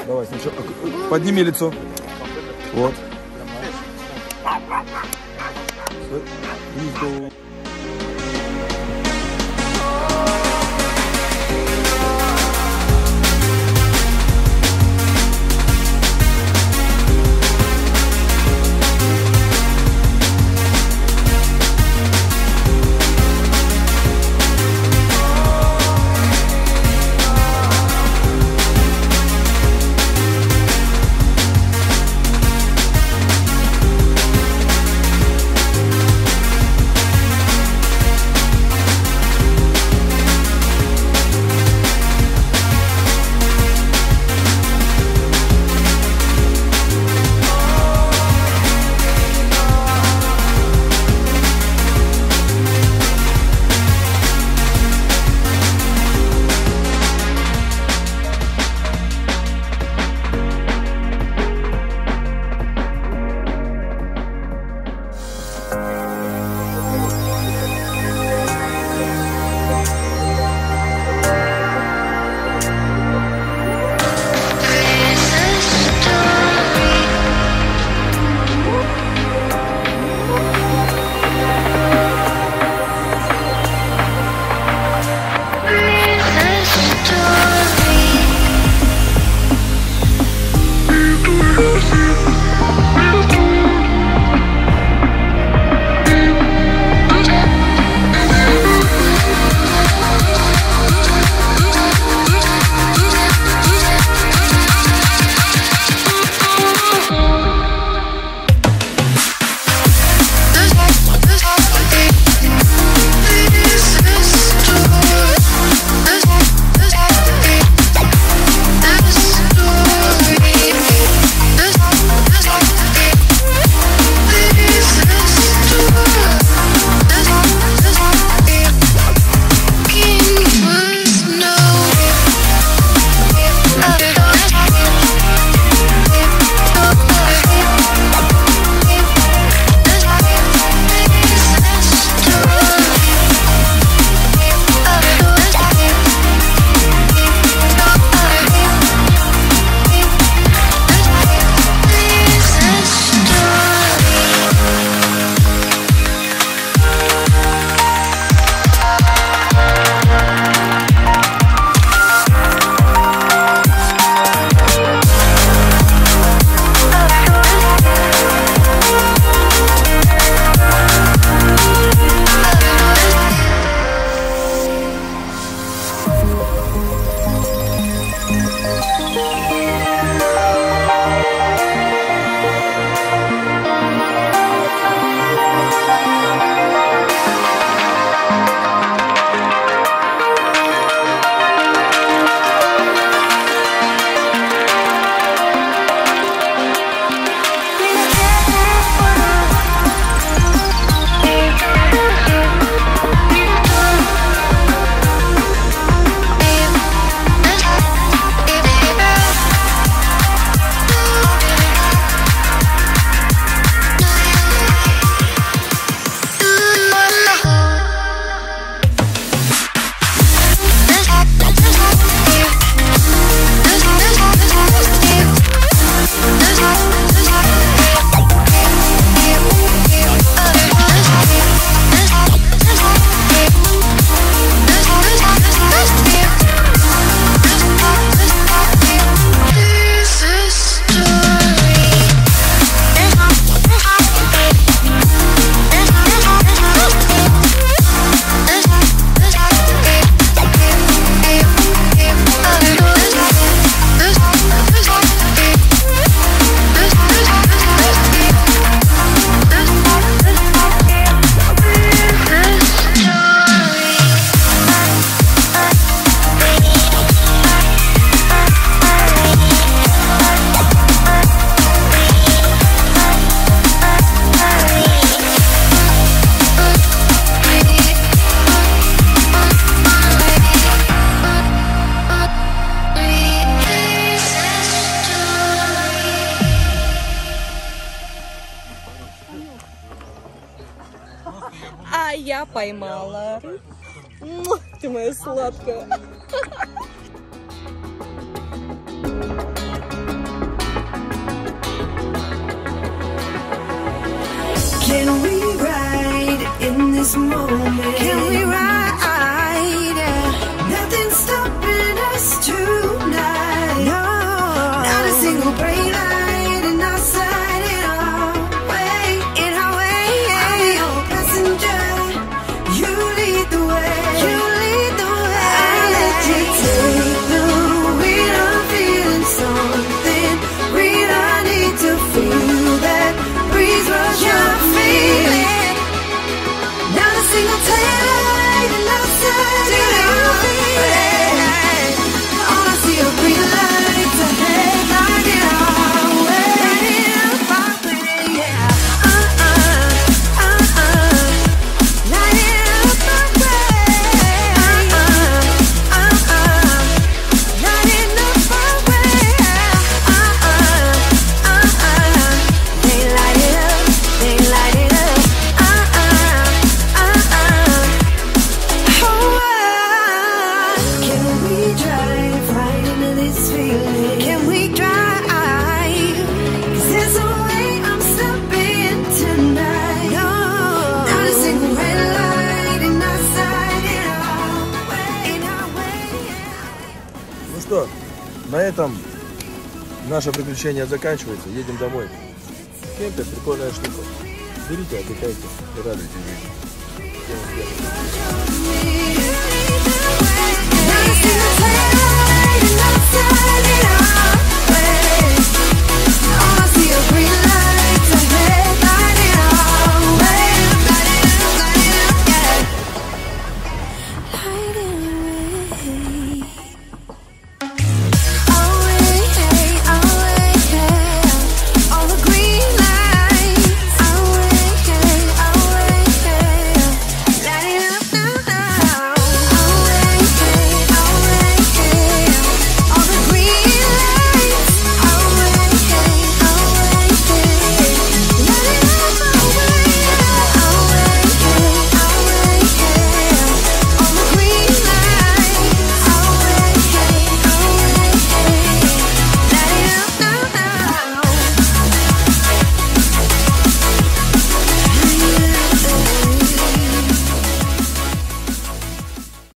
Давай, сначала подними лицо. Вот. А я поймала. Ты моя сладкая. moment. Can we ride? Nothing's stopping us tonight. No, not a single brake light in our sight. In our way, in our way. I'll be your passenger. You lead the way. You lead the way. I'll let you take the wheel. I'm feeling something real. I need to feel that breeze rush up me. Not a single taillight in our sight. All I see are green lights ahead. Light it our way. Yeah. Light it up my way. Light it up my way. They light it up. They light it up. Can we drive right into this feeling? Can we drive? 'Cause there's no way I'm stopping tonight. No, not a single red light in our sight. In our way. Ну что, на этом наше приключение заканчивается. Едем домой. Кемпер, прикольная штука. Берите, отдыхайте и радуйтесь жизни. Всем успехов.